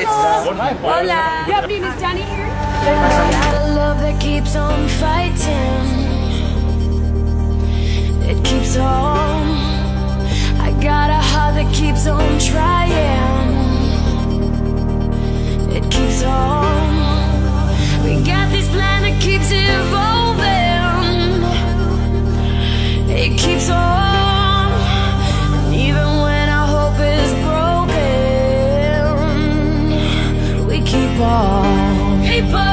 Hola. You have any Miss Johnny here? Got a love that keeps on fighting. It keeps on. I got a heart that keeps on trying. It keeps on. We got this plan that keeps evolving. It keeps on. And even when our hope is broken, we keep on. Keep on.